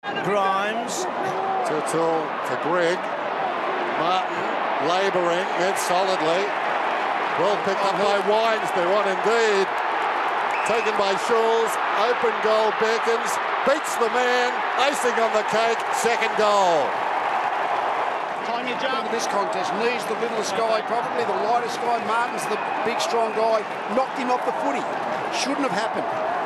Grimes. Too for Greg. Martin labouring, head solidly. Well picked up by Wines, they're on indeed. Taken by Schulz, open goal beckons, beats the man, icing on the cake, second goal. Tanya jump in this contest. Neade's the littlest guy, probably the lightest guy. Martin's the big, strong guy. Knocked him off the footy. Shouldn't have happened.